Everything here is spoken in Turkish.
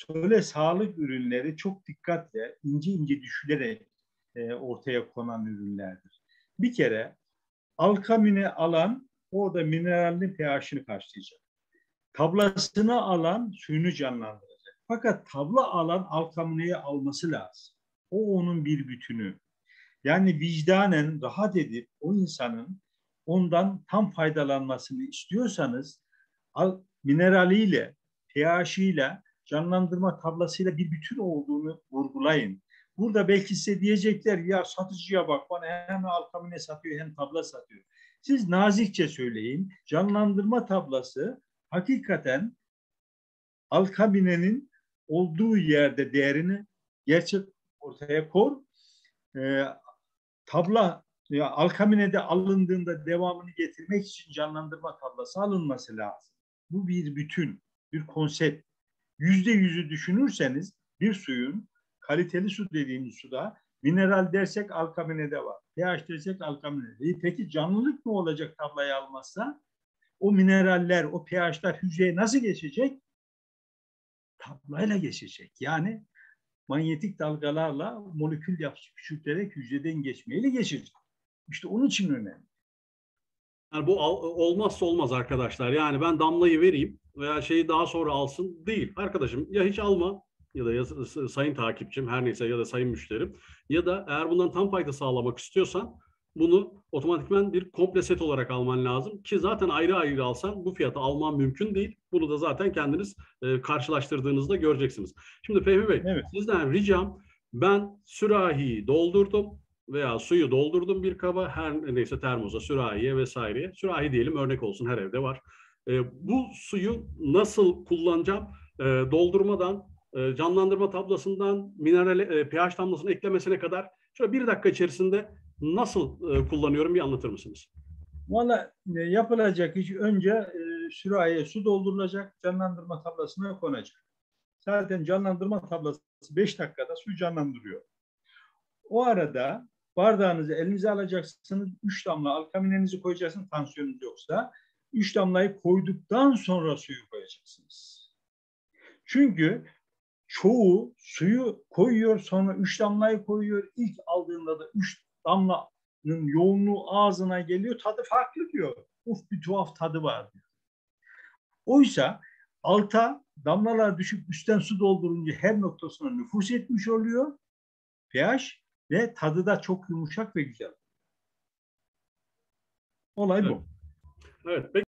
Böyle sağlık ürünleri çok dikkatle, ince ince düşülerek ortaya konan ürünlerdir. Bir kere alkamine alan orada mineralin pH'ini karşılayacak. Tablasını alan suyunu canlandıracak. Fakat tabla alan alkamineyi alması lazım. O onun bir bütünü. Yani vicdanen rahat edip o insanın ondan tam faydalanmasını istiyorsanız mineraliyle, pH'iyle, canlandırma tablasıyla bir bütün olduğunu vurgulayın. Burada belki size diyecekler ya satıcıya bak bana hem alkamine satıyor hem tabla satıyor. Siz nazikçe söyleyin. Canlandırma tablası hakikaten alkaminenin olduğu yerde değerini gerçek ortaya koy. E, tabla ya alkaminede alındığında devamını getirmek için canlandırma tablası alınması lazım. Bu bir bütün, bir konsept. %100'ü düşünürseniz bir suyun kaliteli su dediğimiz suda mineral dersek alkaminede var. pH dersek alkaminede. Peki canlılık ne olacak tablayı almazsa? O mineraller, o pH'ler hücreye nasıl geçecek? Tablayla geçecek. Yani manyetik dalgalarla molekül yapısı küçülterek hücreden geçmeyle geçecek. İşte onun için önemli. Yani bu olmazsa olmaz arkadaşlar. Yani ben damlayı vereyim veya şeyi daha sonra alsın değil. Arkadaşım ya hiç alma ya da sayın takipçim her neyse ya da sayın müşterim ya da eğer bundan tam fayda sağlamak istiyorsan bunu otomatikman bir komple set olarak alman lazım ki zaten ayrı ayrı alsan bu fiyata alman mümkün değil. Bunu da zaten kendiniz karşılaştırdığınızda göreceksiniz. Şimdi Fehmi Bey, Evet. sizden ricam ben sürahiyi doldurdum veya suyu doldurdum bir kaba her neyse termosa, sürahiye vesaireye. Sürahi diyelim örnek olsun her evde var. Bu suyu nasıl kullanacağım? Doldurmadan, canlandırma tablasından mineral pH damlasını eklemesine kadar şöyle bir dakika içerisinde nasıl kullanıyorum bir anlatır mısınız? Valla yapılacak iş önce sürahiye su doldurulacak, canlandırma tablasına konacak. Zaten canlandırma tablası 5 dakikada suyu canlandırıyor. O arada bardağınızı elinize alacaksınız. 3 damla alkaminenizi koyacaksınız tansiyonunuz yoksa. 3 damlayı koyduktan sonra suyu koyacaksınız. Çünkü çoğu suyu koyuyor sonra 3 damlayı koyuyor. İlk aldığında da 3 damlanın yoğunluğu ağzına geliyor. Tadı farklı diyor. Uf bir tuhaf tadı var diyor. Oysa alta damlalar düşüp üstten su doldurunca her noktasına nüfuz etmiş oluyor. pH ve tadı da çok yumuşak ve güzel. Olay Evet. bu. Evet.